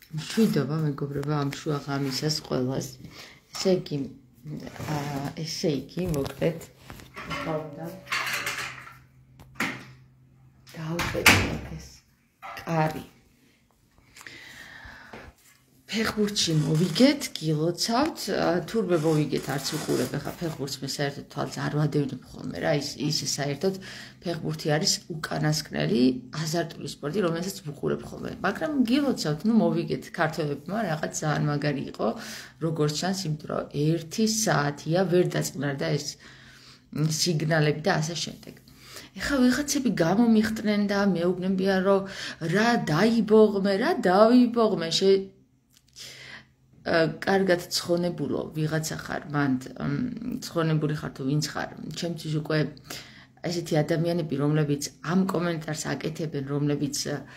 მშვიდობა მეგობრებო ამ შუა ღამისას ყველას. ესე იგი მოკლედ დავწერთ ეს კარი. ფეხბურთში მოვიგეთ, გილოცავთ, თურმე მოვიგეთ, არც ვიყურებ ახლა ფეხბურთს, მე საერთოდ თვალს არ ვადევნებ ხოლმე რა, ის საერთოდ ფეხბურთი არის უკანასკნელი აზარტული სპორტი, რომელსაც ვიყურებ ხოლმე. მაგრამ გილოცავთ, მოვიგეთ ქართველებმა, რაღაც ძალიან მაგარი იყო, როგორც ჩანს, იმიტომ რომ 1 საათია ვერ დაწყნარდა ეს სიგნალები და ასე შემდეგ. ეხლა ვიღაცები გამომიხტნენ და მეუბნებიან, რომ რა დაიბოღმე, რა დავიბოღმე, კარგად ცხონებულო ვიღაცა ხარ, მანდ ცხონებული ხარ თუ ვინც ხარ, ჩემთვის უკვე ესეთი ადამიანები, რომლებიც ამ კომენტარს აკეთებენ, რომლებიც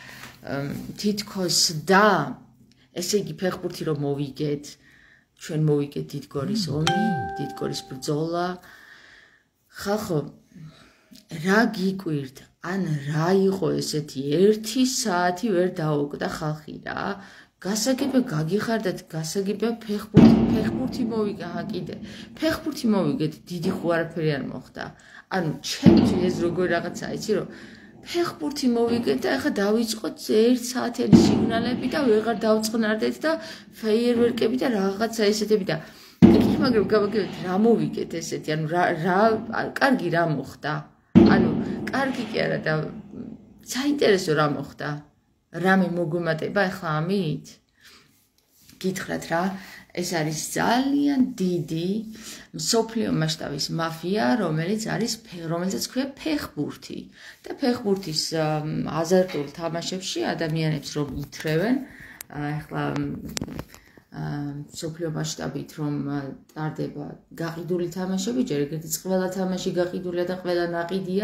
თითქოს და ესე იგი ფეხბურთი რომ მოვიგეთ, ჩვენ მოვიგეთ დიდგორის ომი, დიდგორის ბრძოლა, ხალხო, რა გიკვირთ, ან რა იყო ესეთი 1 საათი ვერ დაუკვდა ხალხი რა, გასაგებია გაგიხარდათ, გასაგებია ფეხბურთი მოვიგე, კიდე ფეხბურთი მოვიგეთ, დიდი ხო არაფერი არ მოხდა. ანუ ჩემთვის ეს როგორ რაღაცა იცი რომ ფეხბურთი მოვიგეთ და ახლა დავიწყოთ 1 საათიანი სიგნალები და ვეღარ დავწყნარდეთ და ფეიერვერკები და რაღაცა ესეთები და მაგრამ გავაგებთ რა მოვიგეთ ესეთი, ანუ რა კარგი რა მოხდა. ანუ კარგი კი არა და საინტერესო რა მოხდა. რამე მოგვემატება ახლა ამით? გითხრათ რა, ეს არის ძალიან დიდი მსოფლიო მასშტაბის მაფია, რომელსაც ქვია ფეხბურთი. და ფეხბურთის აზარტულ თამაშებში ადამიანებს რომ ითრევენ, ახლა მსოფლიო მასშტაბით რომ ტარდება გაყიდული თამაშები, ჯერ ეგრეთი ყველა თამაში გაყიდულია და ყველა ნაყიდია.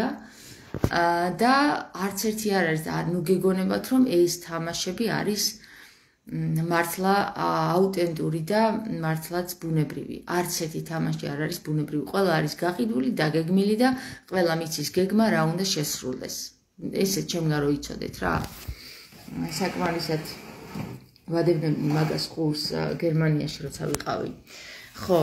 და არც ერთი არ არის, ნუ გეგონებათ რომ ეს თამაშები არის მართლა აუტენტური და მართლაც ბუნებრივი. არც ერთი თამაში არ არის ბუნებრივი. ყველა არის გაყიდული, დაგეგმილი და ყველა მიცის გეგმა რა უნდა შესრულდეს. ესე ჩემგან რო იცოდეთ რა. საკმარისად ვადევნებდი მაგას ყურს გერმანიაში როცა ვიყავი. ხო,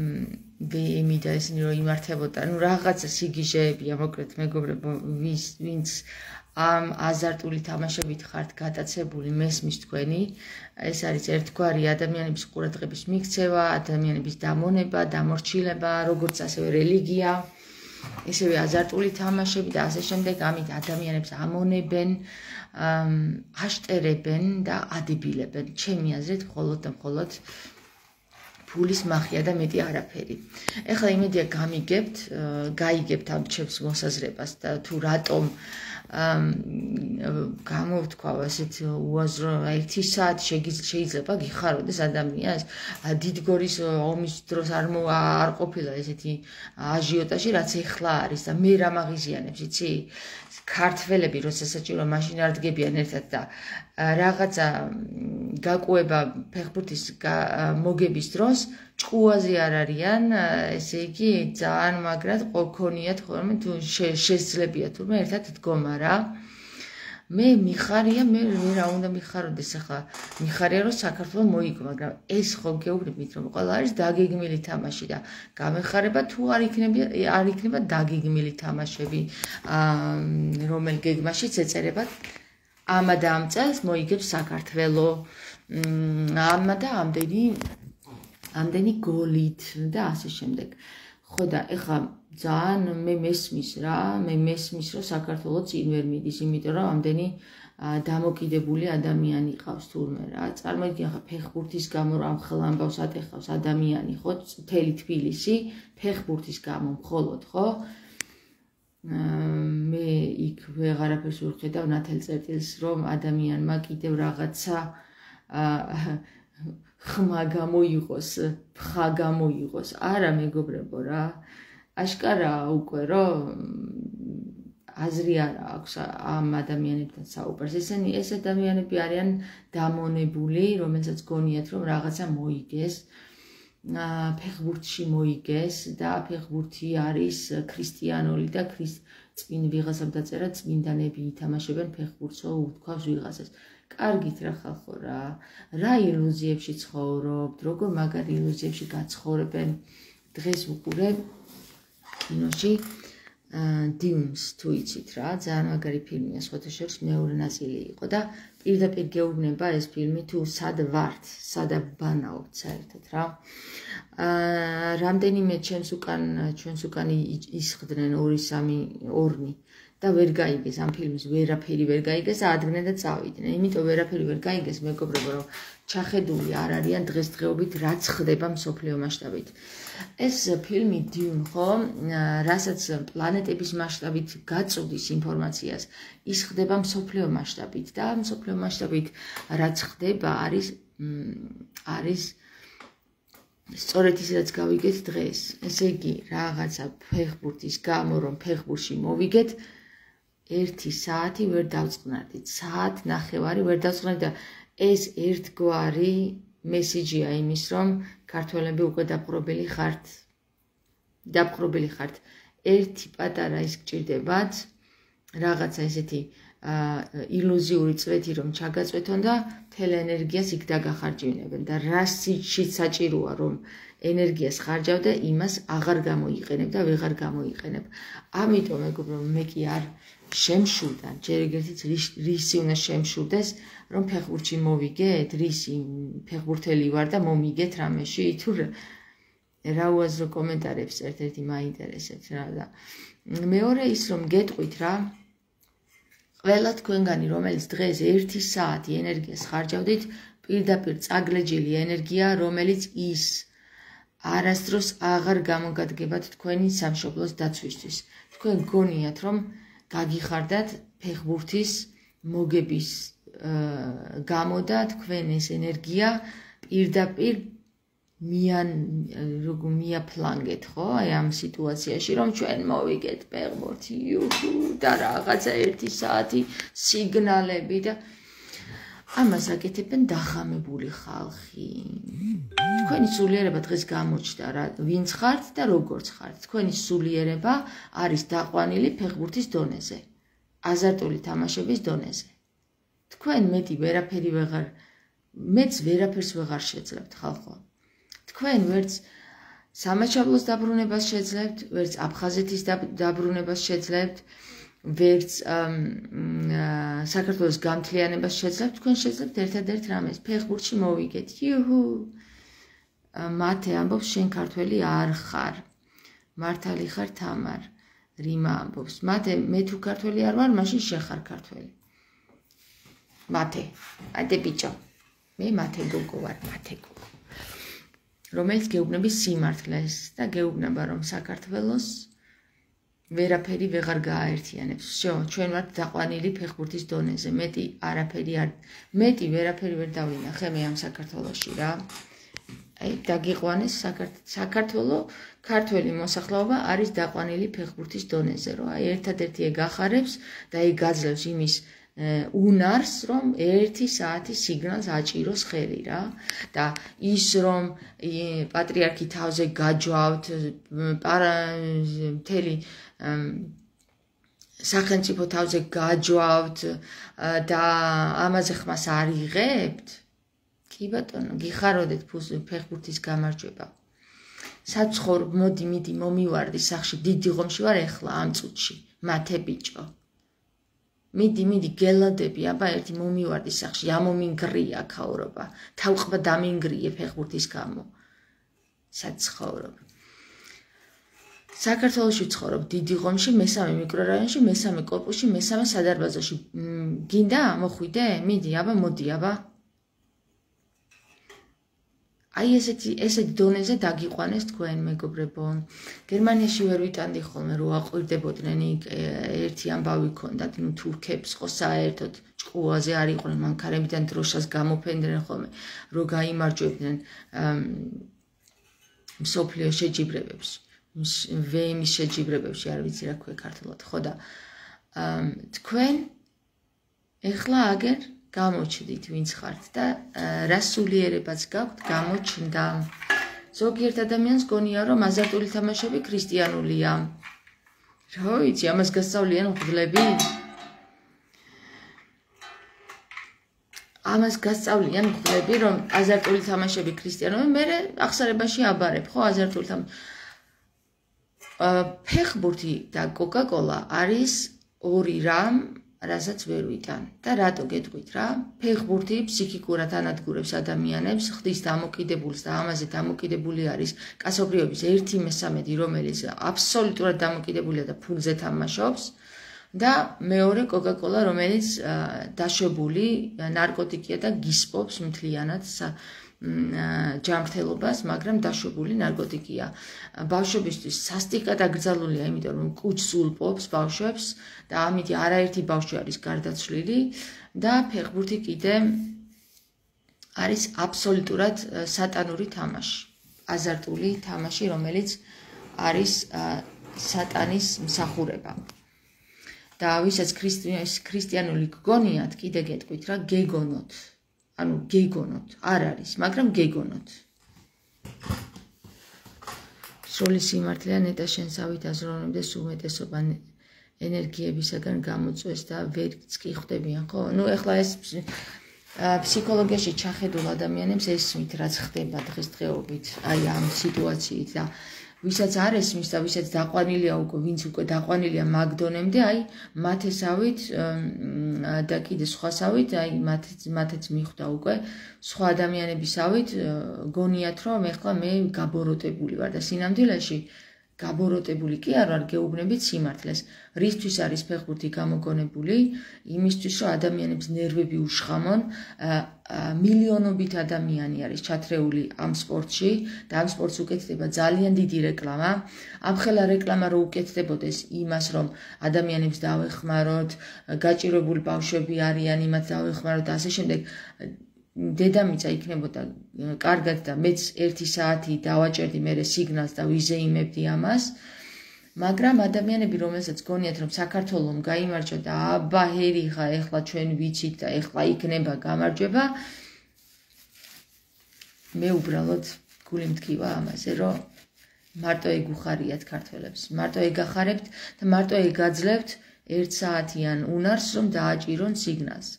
იმიდა ისინი რომ იმართებოდა, ნუ რაღაცა სიგიჟეებია, მოკლედ მეგობრებო, ვინც ამ აზარტული თამაშებით ხართ გატაცებული, მესმის თქვენი, ეს არის ერთგვარი ადამიანების ყურადღების მიქცევა, ადამიანების დამონება, დამორჩილება, როგორც ასევე რელიგია, ესევე აზარტული თამაშები და ასე შემდეგ, ამით ადამიანებს ამონებენ, აშტერებენ და ადებილებენ. ჩემი აზრით, მხოლოდ და მხოლოდ ფულის მახია და მეტი არაფერი. ეხლა იმედია გაიგებთ ამ ჩემს მოსაზრებას და თუ რატომ გამოვთქვა ასეთ უაზრო 1 საათი შეიძლება გიხაროდეს ადამიანს დიდგორის ომის დროს არ ყოფილა ესეთი აჟიოტაჟი რაც ეხლა არის და მე რა მაღიზიანებს იცი ქართველები როცა საჭირო მაშინ არ დგებიან ერთად და რაღაცა გაკუება ფეხბურთის მოგების დროს ჭკუაზე არ არიან, ესე იგი ძალიან მაგრად ყოქონიათ ხოლმე თუ შესძლებია თურმე ერთად დგომა რა. მე მიხარია, მე რა უნდა მიხაროდეს ახლა. მიხარია რომ საქართველო მოიგო, მაგრამ ეს ხო გეუბნებით რომ ყველა არის დაგეგმილი თამაში და გამეხარება თუ არ იქნება დაგეგმილი თამაშები, რომელ გეგმაშიც ეწერებათ ამა და ამ წელს მოიგებს საქართველო, ამა და ამდენი გოლით და ასე შემდეგ. ხო და ეხლა ძალიან მე მესმის რომ საქართველო წინ ვერ მიდის, იმიტომ რომ ამდენი დამოკიდებული ადამიანი ყავს თურმე რა. წარმოიდგინე ახლა ფეხბურთის გამო რა მხელ ამბავს ატეხავს ადამიანი, ხო, მთელი თბილისი ფეხბურთის გამო მხოლოდ, ხო? მე იქ ვეღარაფერს ვერ ხედავ ნათელწერტილს, რომ ადამიანმა კიდევ რაღაცა ხმა გამოიღოს, ფხა გამოიღოს. არა მეგობრებო რა. აშკარაა უკვე რომ აზრი არ აქვს ამ ადამიანებთან საუბარს. ეს ადამიანები არიან დამონებული, რომელსაც გონიათ რომ რაღაცა მოიგეს. ფეხბურთში მოიგეს და ფეხბურთი არის ქრისტიანული და წინ ვიღაცამ დაწერა წმინდანები ითამაშებენ ფეხბურთსო უთქვავს ვიღაცას. კარგით რა ხალხო რა ილუზიებში ცხოვრობთ, როგორ მაგარი ილუზიებში გაცხოვრებენ. დღეს ვუყურებ კინოში Dunes თუ იცით რა, ძალიან მაგარი ფილმია, სხვათა შორის მეორე ნაწილი იყო და პირდაპირ გეუბნება ეს ფილმი თუ სად ვართ, სადაბანაობთ საერთოდ რა. რამდენიმე ჩვენს უკან ისხდნენ 2-3 ორნი და ვერ გაიგეს ამ ფილმის ვერაფერი ვერ გაიგეს, ადგენენ და წავიდნენ. იმიტომ ვერაფერი ვერ გაიგეს, მეგობრებო, რომ ჩახედული არ არიან დღესდღეობით რაც ხდება მსოფლიო მასშტაბით. ეს ფილმი Dune, ხო, რასაც პლანეტების მასშტაბით გაწუდის ინფორმაციას, ის ხდება მსოფლიო მასშტაბით და მსოფლიო მასშტაბით რაც ხდება არის სწორედ ისედაც გავიგეთ დღეს. ესე იგი, რაღაცა ფეხბურთის გამო რომ ფეხბურთში მოვიგეთ 1 საათი ვერ დავწყნარდით, საათნახევარი ვერ დავწყნარდით და ეს ერთგვარი მესიჯია იმის, რომ ქართველები უკვე დაპყრობილი ხართ. ერთი პატარა ის გჭირდებათ, რაღაცა ესეთი ილუზიური წვეთი რომ ჩაგაწვეთონ და მთელ ენერგიას იქ დაგახარჯინებენ და რა სიჩით საჭიროა რომ ენერგიას ხარჯავდე, იმას აღარ გამოიყენებ და ვეღარ გამოიყენებ. ამიტომ მეგობრებო, მე კი არ შემშურდა, ჯერ ეგერთიც რისი უნდა შემშურდეს, რომ ფეხბურთში მოვიგეთ, რისი ფეხბურთელი ვარ და მომიგეთ რამეში, თუ რა უაზრო კომენტარებს ერთ-ერთი მაინტერესებს რა და მეორე ის რომ გეტყვით რა, ყველა თქვენგანი რომელიც დღეს 1 საათი ენერგიას ხარჯავდით, პირდაპირ წაგლეჯილი ენერგია, რომელიც ის არასდროს აღარ გამოგადგებათ თქვენი სამშობლოს დაცვისთვის. თქვენ გონიათ რომ გაგიხარდათ ფეხბურთის მოგების გამო და თქვენ ეს ენერგია პირდაპირ მიაფლანგეთ, ხო? აი ამ სიტუაციაში რომ ჩვენ მოვიგეთ ფეხბურთი, და რაღაცა 1 საათი სიგნალები და ამას აკეთებენ დახამებული ხალხი. თქვენი სულიერება დღეს გამოჩნდა რა, ვინც ხართ და როგორც ხართ. თქვენი სულიერება არის დაყვანილი ფეხბურთის დონეზე, აზარტული თამაშების დონეზე. თქვენ მეც ვერაფერს ვეღარ შეძლებთ ხალხო. თქვენ ვერც სამაჩაბლოს დაბრუნებას შეძლებთ, ვერც აფხაზეთის დაბრუნებას შეძლებთ, ვერც საქართველოს გამთლიანებას შეძლებთ, თქვენ შეძლებთ ერთადერთ რამეს, ფეხბურთში მოვიგეთ. მათე ამბობს, შენ ქართველი არ ხარ. მართალი ხარ თამარ. რიმა ამბობს, მათე მე თუ ქართველი არ ვარ, მაშინ შენ ხარ ქართველი. მათე ბიჭო. მე მათე გოგო ვარ, მათე გოგო. რომელიც გეუბნების სიმართლეს და გეუბნება რომ საქართველოს ვერაფერი ვეღარ გააერთიანებს. ჩვენ ვართ დაყვანილი ფეხბურთის დონეზე. მეტი ვერაფერი ვერ დავინახე მე ამ საქართველოში რა. აი დაგიყვანეს საქართველო, ქართველი მოსახლეობა არის დაყვანილი ფეხბურთის დონეზე, რომ აი ერთადერთი ეგ ახარებს და ეგ გაძლევს იმის უნარს, რომ 1 საათი სიგნალს აჭიროს ხელი რა და ის რომ პატრიარქი თავზე გაჯვავთ, მთელი სახელმწიფო თავზე გაჯვავთ და ამაზე ხმას არ იღებთ. კი ბატონო, გიხაროდეთ ფეხბურთის გამარჯვება. საცხოვრობ, მიდი მომივარდი სახში, დიდი ღომში ვარ ეხლა ამ წუთში, მათე ბიჭო. მიდი გელადები, აბა ერთი მომივარდი სახში, ამომინგრია ქაურობა, თავყბა დამინგრიე ფეხბურთის გამო. საცხოვრობ. საქართველოში ვცხოვრობ დიდი ღომში, მესამე მიკრორაიონში, მესამე კორპუსში, მესამე სადარბაზოში. გინდა მოხვიდე? მიდი, აბა მოდი, აბა. აი ესეთი დონეზე დაგიყვანეს თქვენ მეგობრებო. გერმანიაში ვერ ვიტანდი ხოლმე რომ აყვირდებოდნენ იქ ერთი ამბავი ქონდათ, ნუ თურქებს ხო საერთოდ ჭკუაზე არ იყვნენ, მანქანებიდან დროშას გამოფენდნენ ხოლმე, რომ გაიმარჯვებდნენ მსოფლიო შეჯიბრებებში, ვეიმის შეჯიბრებებში, არ ვიცი რა ქვია ქართულად, ხო და თქვენ ეხლა აგერ გამოჩნდით ვინც ხართ და რა სულიერებაც გაქვთ გამოჩნდა. ზოგიერთ ადამიანს გონია რომ აზარტული თამაშები ქრისტიანულია. რა ვიცი, ამას გასწავლიან მღვდლები? ამას გასწავლიან მგლები, რომ აზარტული თამაშები ქრისტიანობა, მე ახსარებაში აბარებ, ხო, აზარტული თამაშები. ფეხბურთი და კოკა-კოლა არის ორი რამ, რასაც ვერ ვიტან. და რატო გეტყვით რა? ფეხბურთი ფსიქიკურად ანადგურებს ადამიანებს, ხდის დამოკიდებულს და ამაზე დამოკიდებული არის კაცობრიობის 1/13, რომელიც აბსოლუტურად დამოკიდებულია და ფულზე თამაშობს. და მეორე კოკა-კოლა, რომელიც დაშვებული ნარკოტიკია და გისპობს მთლიანად ჯანმრთელობას, მაგრამ დაშვებული ნარკოტიკია. ბავშვებისთვის სასტიკად აკრძალულია, იმიტომ რომ კუჭს ულპობს ბავშვებს და ამით არაერთი ბავშვი არის გარდაცვლილი და ფეხბურთი კიდე არის აბსოლუტურად სატანური თამაში, აზარტული თამაში, რომელიც არის სატანის მსახურება. და ვისაც ქრისტიანული გგონიათ, კიდე გეტყვით რა, გეგონოთ. ანუ გეგონოთ, არ არის, მაგრამ გეგონოთ. სრული სიმართლეა ნეტაშენსავით აზროვნებდეს უმეტესობა ენერგიებისაგან გამოწვეს და ვერც კი ხვდებიან, ხო? ნუ ეხლა ეს ფსიქოლოგიაში ჩახედულ ადამიანებს ესმით, რაც ხდება დღესდღეობით, აი ამ სიტუაციით და ვისაც არ ესმის და ვისაც დაყვანილია უკვე, ვინც უკვე დაყვანილია მაგ დონემდე, აი მათესავით და კიდე სხვასავით, აი მათეც მიხვდა უკვე სხვა ადამიანებისავით, გონიათ რომ ეხლა მე გაბოროტებული ვარ და სინამდვილეში გაბოროტებული კი არ ვარ, გეუბნებით სიმართლეს. რისთვის არის ფეხბურთი გამოგონებული? იმისთვის, რომ ადამიანების ნერვები უშხამონ, მილიონობით ადამიანი არის ჩათრეული ამ სპორტში და ამ სპორტს უკეთდება ძალიან დიდი რეკლამა. ამხელა რეკლამა რო უკეთდებოდეს იმას, რომ ადამიანებს დავეხმაროთ, გაჭირვებული ბავშვები არიან, იმათ დავეხმაროთ და ასე შემდეგ. დედამიწა იქნებოდა კარგად და მეც 1 საათი დავაჭერდი მე სიგნალს და ვიზეიმებდი ამას, მაგრამ ადამიანები, რომელსაც გონიათ, რომ საქართველოს გაიმარჯვა და აბა ჰერიხა, ეხლა ჩვენ ვიცით და ეხლა იქნება გამარჯვება, მე უბრალოდ გული მткиვა ამაზე, რომ მარტო ეგ უხარიათ ქართველებს, მარტო ეგ ახარებთ და მარტო ეგ აძლევთ 1 საათიან უნარს, რომ დააჭირონ სიგნალს.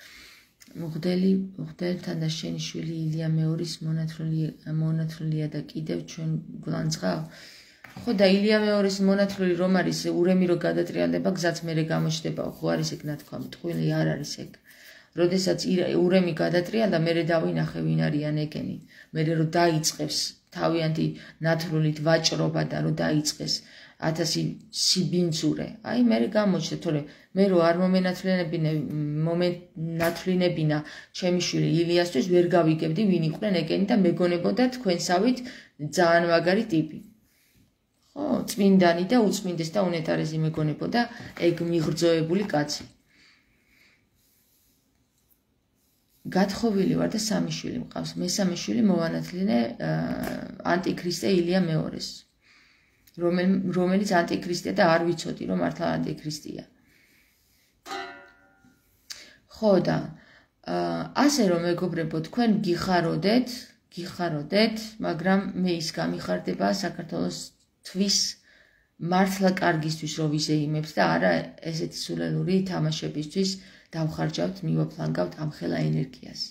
მღვდელთან და შენი შვილი ილია მეორის მონათლულია და კიდევ ჩვენ გვანძღავ. ხო და ილია მეორის მონათლული რომ არის ურემი რო გადატრიალდება, გზაც მერე გამოჩნდებაო, ხო არის ეგ ნათქვამი, ტყუილი არ არის ეგ. როდესაც ურემი გადატრიალდა, მერე დავინახე ვინ არიან ეგენი. მერე რო დაიწყებს თავიანთი ნათლულით ვაჭრობა და რო დაიწყეს 1000 სიბინძურე. აი მე გამოჩნდა, თორე მე რო არ მომენათლინებინა ჩემი შვილი ილიასთვის ვერ გავიგებდი ვინ იყვნენ ეგენი და მეგონებოდა თქვენსავით ძალიან მაგარი ტიპი. ხო, წმინდანი და უწმინდეს და უნეტარესი მეგონებოდა ეგ მიღრძევებული კაცი. გათხოვილი ვარ და 3 შვილი მყავს. მესამე შვილი მოვანათლინე ანტიქრისტე ილია მეორეს. რომელიც ანტიქრისტია და არ ვიცოდი რომ მართლა ანტიქრისტია. ხო და ასე რომ მეგობრებო, თქვენ გიხაროდეთ, მაგრამ მე ის გამიხარდება საქართველოსთვის მართლა კარგისთვის რო ვიზეიმებს და არა ესეთი სულელური თამაშებისთვის დავხარჯავთ, მივაფლანგავთ ამ ხელა ენერგიას.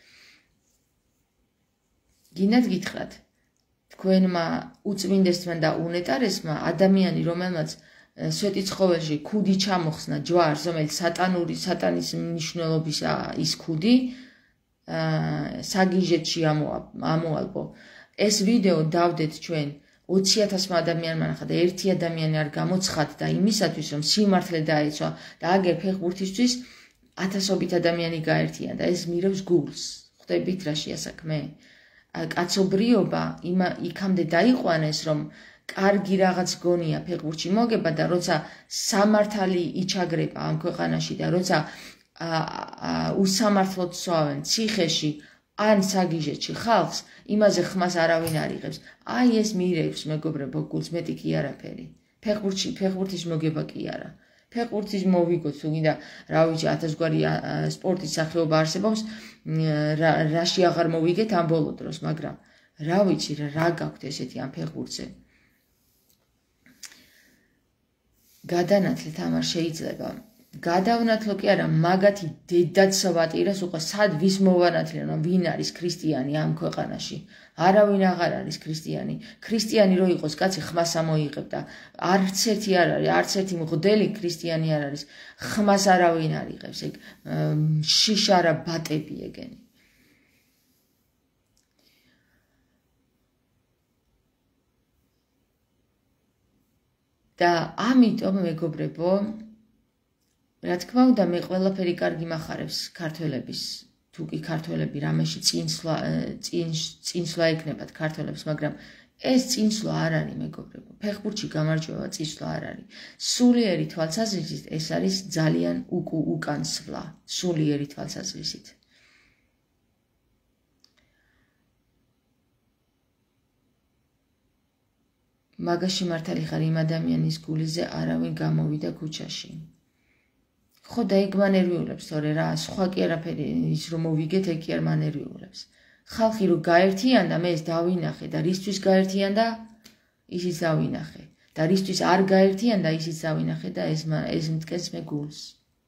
გინდათ გითხრათ, თქვენმა უწმინდესმა და უნეტარესმა ადამიანი, რომელმაც სვეტი ცხოველში ქუდი ჩამოხსნა ჯვარს, რომელიც სატანის მნიშვნელობისა ის ქუდი, საგიჟეთში ამოალბო. ეს ვიდეო დავდეთ ჩვენ 20,000 ადამიანმა ნახა და ერთი ადამიანი არ გამოცხადდა და იმისათვის, რომ სიმართლე დაეცვა და აგერ ფეხბურთისთვის 1000-ობით ადამიანი გაერთიან და ეს მირევს გულს. ხვდებით რა შეასაქმე? კაცობრიობა იქამდე დაიყვანეს, რომ კარგი რაღაც გონია ფეხბურთში მოგება და როცა სამართალი იჩაგრება ამ ქვეყანაში და როცა უსამართლოდ სვავენ ციხეში ან საგიჟეთში ხალხს, იმაზე ხმას არავინ არ იღებს. აი ეს მირევს მეგობრებო გულს, მეტი კი არაფერი. ფეხბურთის მოგება კი არა. ფეხბურთის მოვიგოთ, თუ გინდა, რა ვიცი, 1000 გვარი სპორტის სახეობა არსებობს, რაში აღარ მოვიგეთ ამ ბოლო დროს, მაგრამ რა ვიცი, რა გაქვთ ესეთი ამ ფეხბურთზე. გადანათლეთ ამ არ შეიძლება. გადავნათლო კი არა, მაგათი დედაც ვატირას უკვე სად ვის მოვანათლიანო, ვინ არის ქრისტიანი ამ ქვეყანაში? არავინ აღარ არის ქრისტიანი. ქრისტიანი რო იყოს, კაცი ხმას ამოიღებდა. არც ერთი არ არის, არც ერთი მღვდელი ქრისტიანი არ არის. ხმას არავინ არ იღებს, ეგ შიშარა ბატები ეგენი. და ამიტომ მეგობრებო, რა თქმა უნდა, მე ყველაფერი კარგი მახარებს ქართველების, თუ კი ქართველები რამეში წინსვლა ეკნებათ ქართველებს, მაგრამ ეს წინსვლა არ არის, მეგობრებო. ფეხბურთში გამარჯვება წინსვლა არ არის. სულიერი თვალსაზრისით ეს არის ძალიან უკანსვლა, სულიერი თვალსაზრისით. მაგაში მართალი ხარ იმ ადამიანის გულიზე არავინ გამოვიდა ქუჩაში. ხო და ეგ მანერვიულებს, თორე რა, სხვა კი არაფერი ის რომ მოვიგეთ, ეგ კი არ მანერვიულებს. ხალხი რო გაერთიანდა, მე ეს დავინახე და რისთვის გაერთიანდა, ისიც დავინახე. და რისთვის არ გაერთიანდა, ისიც დავინახე და ეს მткеს მე გულს.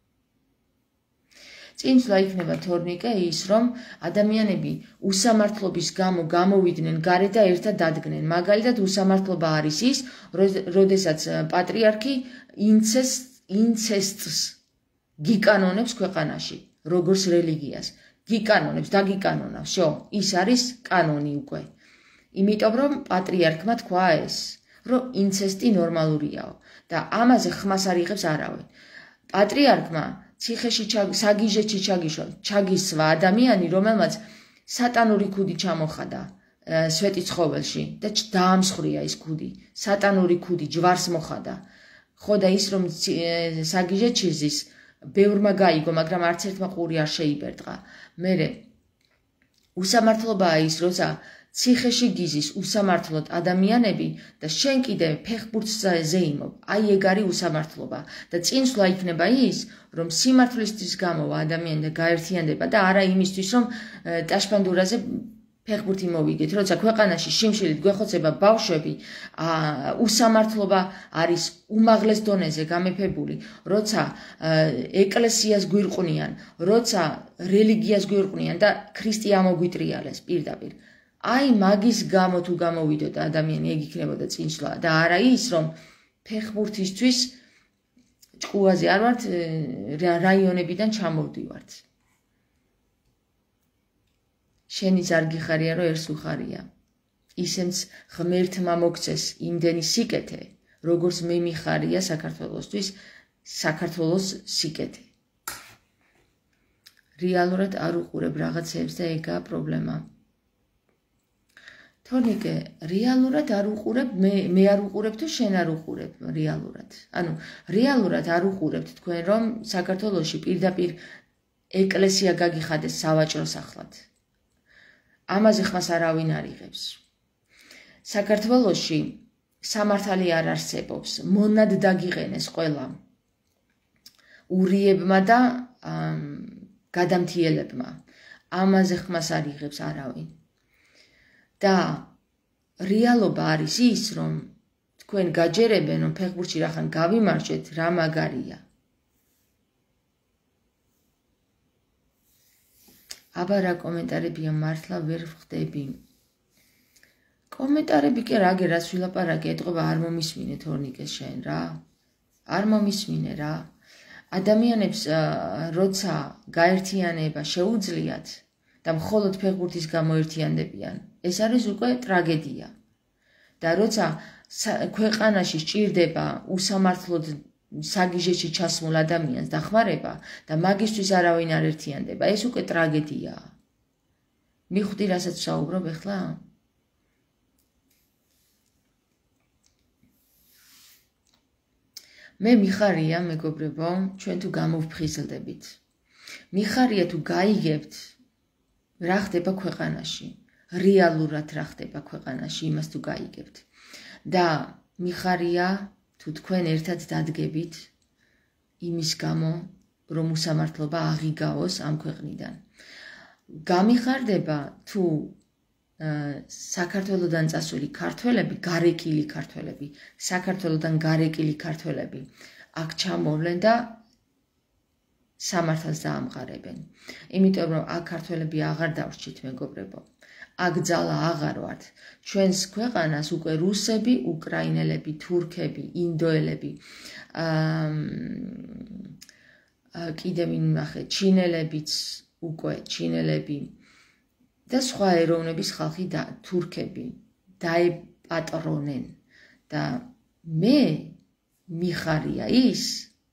წინსვლა იქნება თორნიკე ის, რომ ადამიანები უსამართლობის გამო გამოვიდნენ გარეთ და ერთად დადგნენ. მაგალითად, უსამართლობა არის ის, როდესაც პატრიარქი ინცესტს გიკანონებს ქვეყანაში, როგორც რელიგიას. გიკანონებს, დაგიკანონავს, ის არის კანონი უკვე. იმიტომ რომ პატრიარქმა თქვა ეს, რომ ინცესტი ნორმალურიაო და ამაზე ხმას არ იღებს არავინ. პატრიარქმა ციხეში საგიჟეთში ჩაგისვა ადამიანი, რომელმაც სატანური ქუდი ჩამოხადა სვეტიცხოველში და დაამსხვრია ის ქუდი. სატანური ქუდი ჯვარს მოხადა. ხო და ის რომ საგიჟეთში ზის, ბევრმა გაიგო, მაგრამ არც ერთმა ყური არ შეიბერტყა. მერე უსამართლობაა ის, როცა ციხეში გიზის უსამართლოდ ადამიანები და შენ კიდე ფეხბურთს ზეიმობ. აი ეგ არის უსამართლობა და წინსვლა იქნება ის, რომ სიმართლისთვის გამოვა ადამიანი და გაერთიანდება და არა იმისთვის, რომ ტაშპანდურაზე ფეხბურთი მოვიგეთ. როცა ქვეყანაში შიმშილით გვეხოცება ბავშვები, უსამართლობა არის უმაღლეს დონეზე გამეფებული, როცა ეკლესიას გვირყვნიან, როცა რელიგიას გვირყვნიან და ქრისტე ამოგვიტრიალეს პირდაპირ. აი მაგის გამო თუ გამოვიდოდა ადამიანი, ეგ იქნებოდა წინსვლა და არა ის, რომ ფეხბურთისთვის ჭკუაზე არ ვართ, რაიონებიდან ჩამოვდივართ. შენი ზარგი ხარია, რომ ერთს უხარია. ისენც ღმერთმა მოგცეს იმდენი სიკეთე, როგორც მე მიხარია საქართველოსთვის, საქართველოს სიკეთე. რეალურად არ უყურებ რაღაცებს და ეგაა პრობლემა. თორნიკე, რეალურად არ უყურებ, მე არ უყურებ თუ შენ არ უყურებ რეალურად. ანუ რეალურად არ უყურებთ თქვენ, რომ საქართველოში პირდაპირ ეკლესია გაგიხადეს სავაჭრო სახლად. ამაზე ხმას არავინ არ იღებს. საქართველოში სამართალი არ არსებობს, მონად დაგიყენეს ყველა ურიებმა და გადამთიელებმა. ამაზე ხმას არ იღებს არავინ. და რეალობა არის ის, რომ თქვენ გაჯერებენ, რომ ფეხბურთში რახან გავიმარჯვეთ, რა მაგარია. აბა რა კომენტარებია, მართლა ვერ ვხდები. კომენტარები კი რა გერას ვილაპარაკე, ეთყობა არ მომისმინე თორნიკეს შენ რა. არ მომისმინე რა. ადამიანებს როცა გაერთიანება შეუძლიათ და მხოლოდ ფეხბურთის გამო ერთიანდებიან, ეს არის უკვე ტრაგედია. და როცა ქვეყანაში სჭირდება უსამართლოდ საგიჟეში ჩასმულ ადამიანს დახმარება და მაგისთვის არავინ არ ერთიანდება, ეს უკვე ტრაგედიაა. მიხვდი რასაც ვსაუბრობ ახლა? მე მიხარია, მეგობრებო, ჩვენ თუ გამოვფხიზლდებით. მიხარია თუ გაიგებთ რა ხდება ქვეყანაში. რეალურად რა ხდება ქვეყანაში, იმას თუ გაიგებთ. და მიხარია თუ თქვენ ერთად დადგებით იმის გამო, რომ უსამართლობა აღიგავოს ამ ქვეყნიდან. გამიხარდება თუ საქართველოდან წასული ქართველები, გარეკილი ქართველები, საქართველოდან გარეკილი ქართველები აქ ჩამოვლენ და სამართალს დაამყარებენ. იმიტომ რომ აქ ქართველები აღარ დავრჩით მეგობრებო. აქ ძალა აღარ ვართ. ჩვენს ქვეყანას უკვე რუსები, უკრაინელები, თურქები, ინდოელები, კიდე ვინ ნახე, ჩინელებიც უკვე ჩინელები და სხვა ეროვნების ხალხი და თურქები დაეპატრონენ და მე მიხარია ის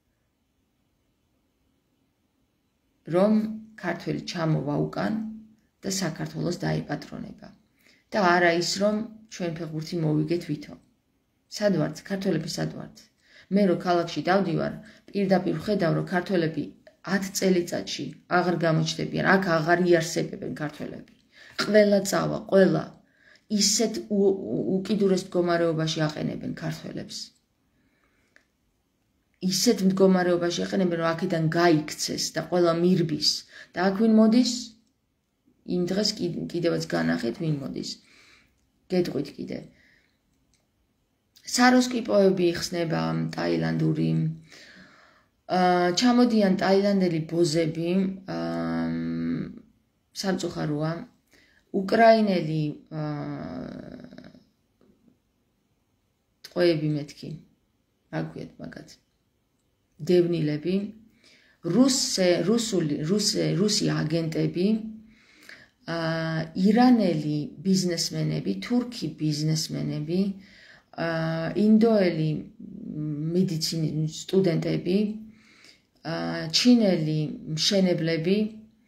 რომ ქართველი ჩამოვა უკან და საქართველოს დაეპატრონება და არა ის რომ ჩვენ ფეხბურთი მოვიგეთ ვითომ. სად ვართ? ქართველები სად ვართ? მე რო ქალაქში დავდივარ, პირდაპირ ვხედავ რომ ქართველები 10 წელიწადში აღარ გამოჩნდებიან, აქ აღარ იარსებებენ ქართველები. ყველა წავა, ყველა ისეთ უკიდურეს მდგომარეობაში აყენებენ ქართველებს. ისეთ მდგომარეობაში აყენებენ, რომ აქედან გაიქცეს და ყველა მირბის. და აქ ვინ მოდის? იმ დღეს კიდევაც განახეთ ვინ მოდის. გეტყვით კიდე. საროსკიპოები იხსნება ტაილანდური. ჩამოდიან ტაილანდელი ბოზები, სამწუხაროა. უკრაინელი ტყვეები მეთქი. რა გვიათ მაგათ? დევნილები, რუსი აგენტები, ირანელი ბიზნესმენები, თურქი ბიზნესმენები, ინდოელი მედიცინის სტუდენტები, ჩინელი მშენებლები,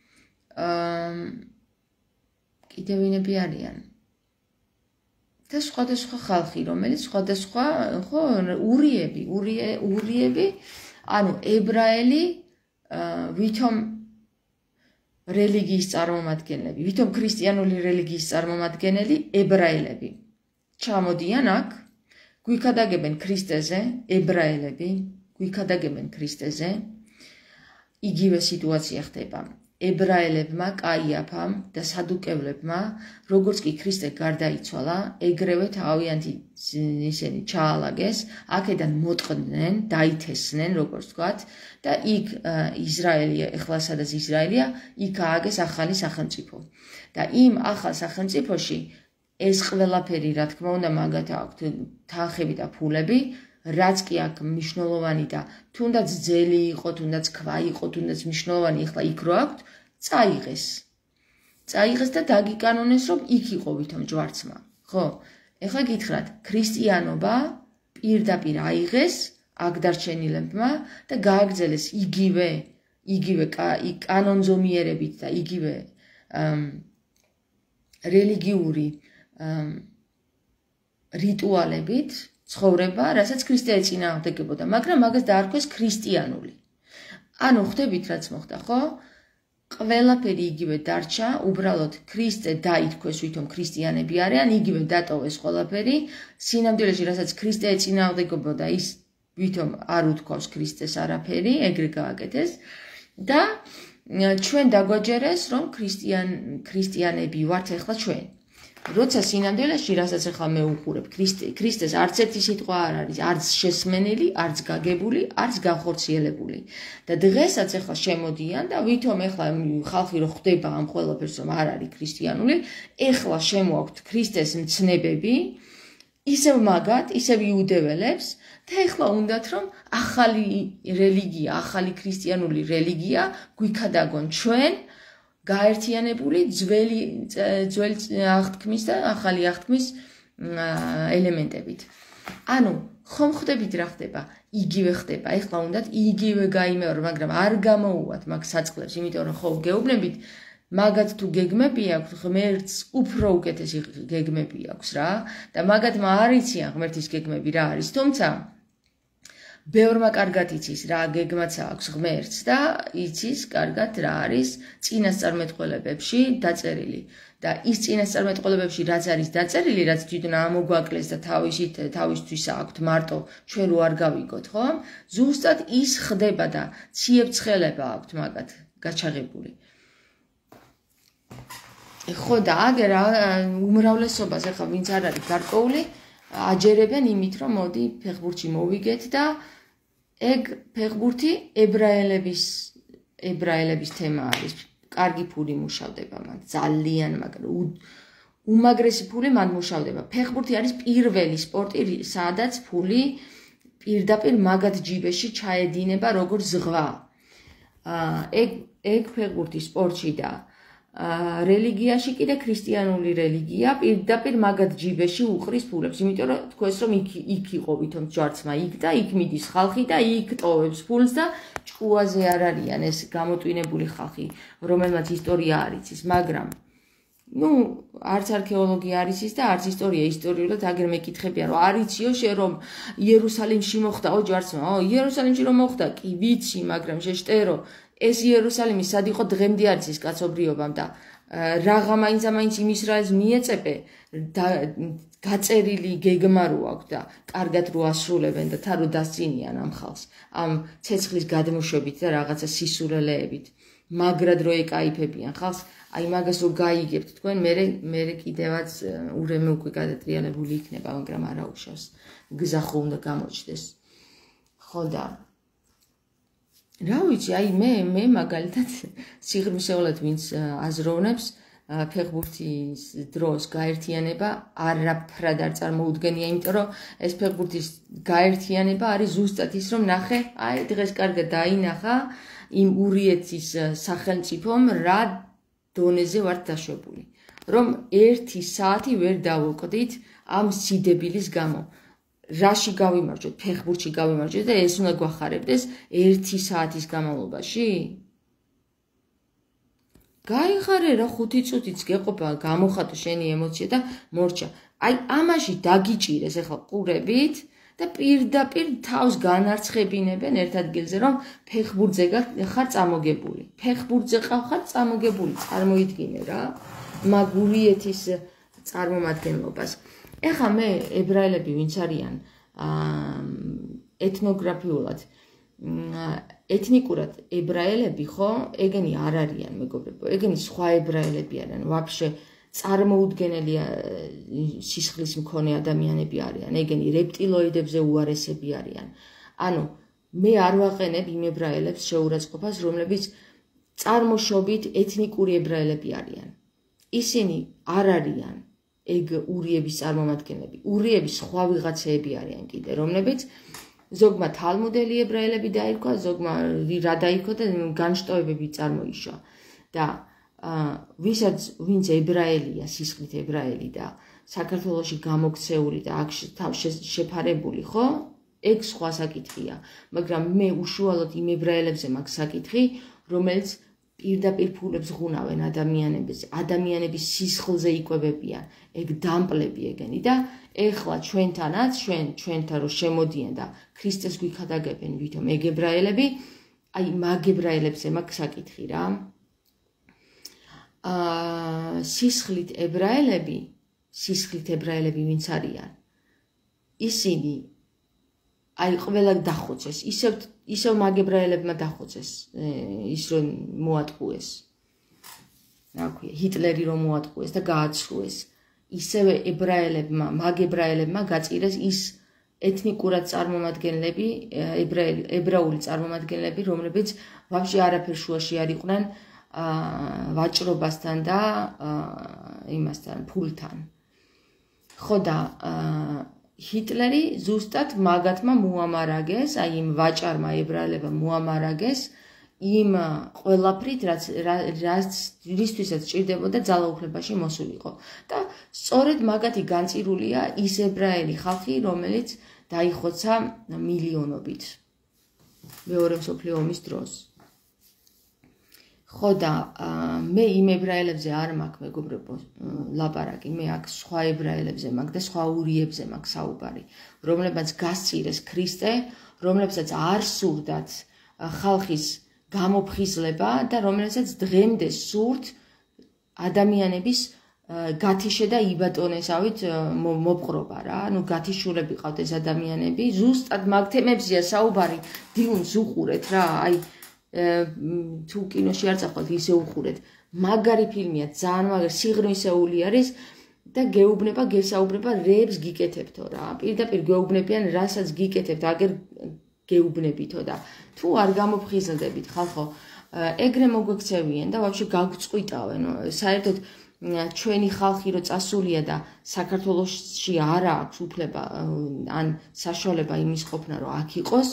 კიდევ ვინები არიან? და სხვადასხვა ხალხი, რომელიც სხვადასხვა, ხო, ურიები, ანუ ებრაელი, ვითომ რელიგიის წარმომადგენლები, ვითომ ქრისტიანული რელიგიის წარმომადგენელი ებრაელები. ჩამოდიან აქ, გვიქადაგებენ ქრისტეზე, ებრაელები, გვიქადაგებენ ქრისტეზე. იგივე სიტუაცია ხდება. ებრაელებმა, კაიაფამ და სადუკევლებმა, როგორც კი ქრისტე გარდაიცვალა, ეგრევე თავიანთი ისინი ჩაალაგეს, აქედან მოტყდნენ, დაითესნენ, როგორც ვთქვათ, და იქ ისრაელია, ეხლა სადაც ისრაელია, იქ ააგეს ახალი სახელმწიფო. და იმ ახალ სახელმწიფოში ეს ყველაფერი, რა თქმა უნდა, მაგათ აქვთ თანხები და ფულები, რაც კი აქ მნიშვნელოვანი და თუნდაც ძელი იყო, თუნდაც ქვა იყო, თუნდაც მნიშვნელოვანი, ეხლა იქ რო აქვთ, წაიღეს. წაიღეს და დაგიკანონეს, რომ იქ იყო ვითომ ჯვარცმა. ხო? ეხლა გითხრათ, ქრისტიანობა პირდაპირ აიღეს აქ დარჩენილებმა და გააგრძელეს იგივე კანონზომიერებით და იგივე რელიგიური რიტუალებით ცხოვრება, რასაც ქრისტე ეწინააღმდეგებოდა, მაგრამ მაგას დაარქვეს ქრისტიანული. ანუ ხვდებით რაც მოხდა, ხო? ყველაფერი იგივე დარჩა, უბრალოდ ქრისტე დაითქვეს, ვითომ ქრისტიანები არიან, იგივე დატოვეს ყველაფერი, სინამდვილეში რასაც ქრისტე ეწინააღმდეგებოდა, ის ვითომ არ უთქვავს ქრისტეს არაფერი, ეგრე გააკეთეს და ჩვენ დაგვაჯერეს, რომ ქრისტიანები ვართ ახლა ჩვენ. როცა სინამდვილეში, რასაც ახლა მე უყურებ, ქრისტეს არც ერთი სიტყვა არ არის, არც შესმენელი, არც გაგებული, არც განხორციელებული. და დღესაც ახლა შემოდიან და ვითომ ახლა ხალხი რო ხვდება ამ ყველაფერს, რომ არ არის ქრისტიანული, ახლა შემოაქვთ ქრისტეს მცნებები, ისევ მაგათ, ისევ იუდეველებს და ახლა უნდათ რომ ახალი რელიგია, ახალი ქრისტიანული რელიგია გვიქადაგონ ჩვენ გაერთიანებული ძველი აღთქმის და ახალი აღთქმის ელემენტებით. ანუ ხომ ხვდებით რა ხდება? იგივე ხდება. ეხლა უნდათ იგივე გაიმეორო, მაგრამ არ გამოუვათ მაგ საწყლებს, იმიტომ რომ ხო გეუბნებით, მაგათ თუ გეგმები აქვს, ღმერთს უფრო უკეთესი გეგმები აქვს რა და მაგათმა არ იციან ღმერთის გეგმები რა არის, თუმცა ბევრმა კარგად იცის რა გეგმაც აქვს ღმერთს და იცის კარგად რა არის წინასწარმეტყველებებში დაწერილი და ის წინასწარმეტყველებებში რაც არის დაწერილი, რაც თვითონ ამოგვაკლეს და თავისთვის აქვთ მარტო ჩვენ რო არ გავიგოთ, ხო? ზუსტად ის ხდება და ციებ-ცხელება აქვთ მაგათ გაჩაღებული. ხო და აგერ უმრავლესობას ახლა ვინც არ არის გარკვეული აჯერებენ იმით, რომ მოდი ფეხბურთში მოვიგეთ და ეგ ფეხბურთი ებრაელების ებრაელების თემა არის კარგი ფული მუშავდება მათ ძალიან მაგრამ უმაგრესი ფული მან მუშავდება ფეხბურთი არის პირველი სპორტი სადაც ფული პირდაპირ მაგად ჯიბეში ჩაედინება როგორც ზღვა ეგ ფეხბურთი სპორტში და რელიგიაში კიდე ქრისტიანული რელიგია პირდაპირ მაგად ჯიბეში უყრის ფულებს იმიტომ რომ თქვენს რომ იქ იყო ვითომ ჯვარცმა იქ და იქ მიდის ხალხი და იქ ტოვებს ფულს და ჭკუაზე არ არიან ეს გამოტვინებული ხალხი რომელმაც ისტორია არ იცის მაგრამ არც არქეოლოგია არ იცის და არც ისტორია ისტორიულად აგერ მეკითხებიან რომ არ იციო შენ რომ იერუსალიმში მოხდაო ჯვარცმა იერუსალიმში რომ მოხდა კი ვიცი მაგრამ შეშტერო ეს იერუსალიმი სად იყო დღემდე არის ის კაცობრიობამ და რაღა მაინც იმ ისრაელს მიეწებე გაწერილი გეგმა რო აქვს და კარგად რო ასრულებენ და თან რო დასწინიან ამ ხალხს ამ ცეცხლის გადმოშვებით და რაღაცა სისულელეებით მაგრად რო ეკაიფებიან ხალხს აი მაგას რო გაიგებთ თქვენ მე კიდევაც ურემე უკვე გადატრიალებული იქნება მაგრამ არა უშავს გზა ხო უნდა გამოჩნდეს ხო და რა ვიცი აი მე მაგალითად სიღრმისეულად ვინც აზროვნებს ფეხბურთის დროს გაერთიანება არაფრად არ წარმოუდგენია იმიტომ რომ ეს ფეხბურთის გაერთიანება არის ზუსტად ის რომ ნახე აი დღეს კარგად დაინახა იმ ურიეთის სახელმწიფომ რა დონეზე ვართ დაშვებული რომ 1 საათი ვერ დავუკვდით ამ სიდებილის გამო რაში გავიმარჯვეთ ფეხბურთში გავიმარჯვეთ და ეს უნდა გვახარებდეს 1 საათის განმავლობაში გაიხარე რა 5 წუთიც გეყოფა გამოხატო შენი ემოცია და მორჩა აი ამაში დაგიჭირეს ახლა ყურებით და პირდაპირ თავს განარცხებინებენ ერთ ადგილზე რომ ფეხბურთზე ხარ წამოგებული ფეხბურთზე ხარ წამოგებული წარმოიდგინე რა მაგურიეთის წარმომადგენლობას ეხა მე ებრაელები ვინც არიან ეთნოგრაფიულად ეთნიკურად ებრაელები ხო ეგენი არ არიან მეგობრებო ეგენი სხვა ებრაელები არიან ვაფშე წარმოუდგენელი სისხლის მქონე ადამიანები არიან ეგენი რეპტილოიდებზე უარესები არიან ანუ მე არ ვაყენებ იმ ებრაელებს შეურაცხყოფას რომლებიც წარმოშობით ეთნიკური ებრაელები არიან ისინი არ არიან ეგ ურიების წარმომადგენლები ურიების სხვა ვიღაცეები არიან კიდე რომლებიც ზოგმა თალმუდელი ებრაელები დაირქვა ზოგმა რა დაირქვა და განშტოებები წარმოიშვა და ვინც ებრაელია სისხლით ებრაელი და საქართველოში გამოქცეული და აქ შეფარებული ხო ეგ სხვა საკითხია მაგრამ მე უშუალოდ იმ ებრაელებზე მაქვს საკითხი რომელიც პირდაპირ ფულებს ღუნავენ ადამიანების სისხლზე იკვებებიან ეგ დამპლები ეგენი და ეხლა ჩვენთანაც ჩვენთან რომ შემოდიან და ქრისტეს გვიქადაგებენ ვითომ ეგ ებრაელები აი მაგ ებრაელებზე მაქვს საკითხი რა სისხლით ებრაელები ვინც არიან ისინი აი ყველა დახოცეს ისევ მაგ ებრაელებმა დახოცეს ის რომ მოატყუეს რა ქვია ჰიტლერი რომ მოატყუეს და გააცრუეს ისევე მაგ ებრაელებმა გაწირეს ის ეთნიკურად წარმომადგენლები ებრაული წარმომადგენლები რომლებიც ვაფშე არაფერ შუაში არ იყვნენ ვაჭრობასთან და იმასთან ფულთან ხო და ჰიტლერი ზუსტად მაგათმა მოამარაგეს აი იმ ვაჭარმა ებრაელებმა მოამარაგეს იმ ყველაფრით რისთვისაც ჭირდებოდა ძალაუფლებაში მოსულიყო და სწორედ მაგათი განწირულია ის ებრაელი ხალხი რომელიც დაიხოცა მილიონობით მეორე მსოფლიო ომის დროს ხო და მე იმ ებრაელებზე არ მაქვს მეგობრებო ლაპარაკი მე აქ სხვა ებრაელებზე მაქვს და სხვა ურიებზე მაქვს საუბარი რომლებსაც გასწირეს ქრისტე რომლებსაც არ სურდათ ხალხის გამოფხიზლება და რომელსაც დღემდე სურთ ადამიანების გათიშე და იბატონესავით მოპყრობა რა ანუ გათიშულები ყავთ ეს ადამიანები ზუსტად მაგ თემებზეა საუბარი დილს უყურეთ რა აი თუ კინოში არ წახვალთ ისე უყურეთ მაგარი ფილმია ძალიან მაგარი სიღრმისეული არის და გეუბნება გესაუბრება რეებს გიკეთებთო რა პირდაპირ გეუბნებიან რასაც გიკეთებთ აგერ გეუბნებითო და თუ არ გამოფხიზლდებით ხალხო ეგრე მოგვექცევიან და ვაფშე გაგვწყვიტავენ. საერთოდ ჩვენი ხალხი რო წასულია და საქართველოში არ აქვს უფლება ან საშუალება იმის ყოფნა რომ აქ იყოს,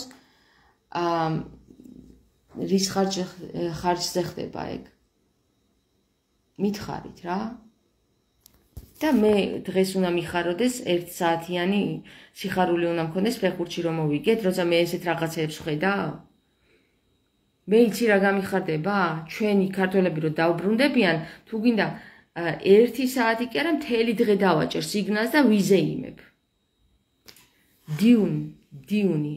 რის ხარჯზე ხდება ეგ? მითხარით რა? და მე დღეს უნდა მიხაროდეს 1 საათიანი სიხარული უნდა მქონდეს ფეხბურთში რომ მოვიგეთ, როცა მე ესეთ რაღაცებს ხედავ? მე იცი რა გამიხარდება? ჩვენი ქართველები რომ დაუბრუნდებიან, თუ გინდა 1 საათი კი არა, მთელი დღე დავაჭერ სიგნალს და ვიზეიმებ. დიუნი,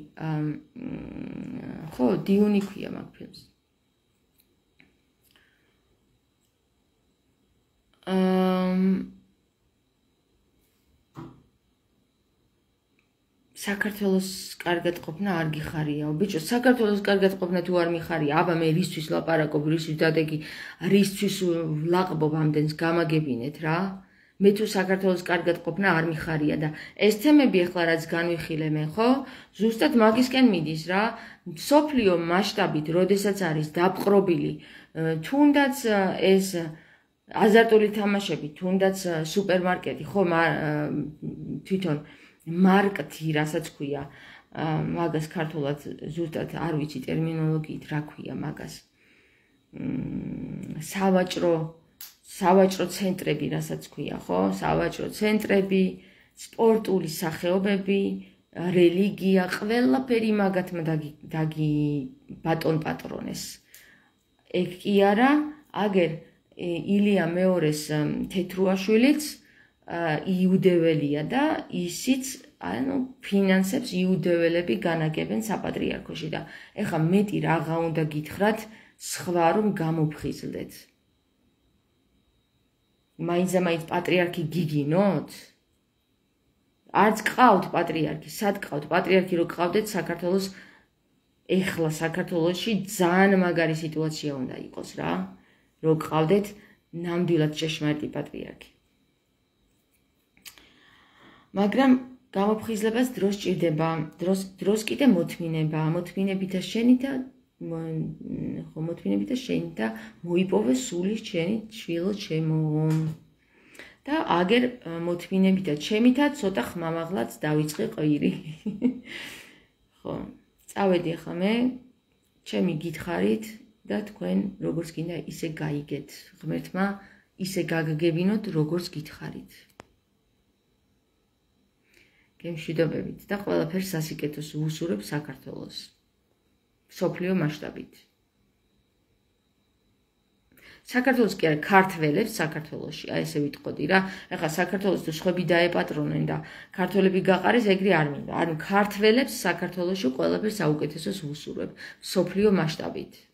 ხო, დიუნი ქვია მაგ ფილმს. საქართველოს კარგად ყოფნა არ გიხარიაო, ბიჭო, საქართველოს კარგად ყოფნა თუ არ მიხარია, აბა მე რისთვის ლაპარაკობ, რისთვის დადეგი, რისთვის ვლაყბობ ამდენს გამაგებინეთ რა. მე თუ საქართველოს კარგად ყოფნა არ მიხარია და ეს თემები ახლა რაც განვიხილე მე, ხო? ზუსტად მაგისკენ მიდის რა. სოფლიო მასშტაბით, როდესაც არის დაპყრობილი, თუნდაც ეს აზარტული თამაშები, თუნდაც სუპერმარკეტი, ხო, თვითონ მარკტი, რასაც ქვია, მაგას ქართულად ზუსტად არ ვიცი ტერმინოლოგიით რა ქვია მაგას. სავაჭრო ცენტრები, რასაც ქვია, ხო? სავაჭრო ცენტრები, სპორტული სახეობები, რელიგია, ყველაფერი მაგათმა ბატონ პატრონეს. ეგ კი არა, აგერ ილია მეორეს თეთრუაშვილიც იუდეველია და ისიც ფინანსებს იუდეველები განაგებენ საპატრიარქოში და ეხა მეტი რაღა უნდა გითხრათ სხვა რომ გამოფხიზლდეთ. მაინც პატრიარქი გიგინოთ? არც ყავთ პატრიარქი, სად ყავთ? პატრიარქი რო ყავდეთ საქართველოს ეხლა საქართველოში ძალიან მაგარი სიტუაცია უნდა იყოს რა, რო ყავდეთ ნამდვილად ჭეშმარიტი პატრიარქი. მაგრამ გამოფხიზლებას დრო სჭირდება, დროს კიდე მოთმინებით და შენი და მოიპოვე სული შენი შვილო ჩემო. და აგერ მოთმინებით და ჩემითაც ცოტა ხმამაღლაც დავიწყე ყვირი. ხო, წავედი ახლა მე, ჩემი გითხარით და თქვენ როგორც გინდა ისე გაიგეთ. ღმერთმა ისე გაგგებინოთ როგორც გითხარით. გემშვიდობებით და ყველაფერს სასიკეთოს ვუსურებ საქართველოს. სოფლიო მასშტაბით. საქართველოს კი არა, ქართველებს საქართველოში, აი ესე ვიტყოდი რა. ეხლა საქართველოს თუ სხვები დაეპატრონენ და ქართველები გაყარეს, ეგრე არ მინდა. ანუ ქართველებს საქართველოში ყველაფერს საუკეთესოს ვუსურებ სოფლიო მასშტაბით.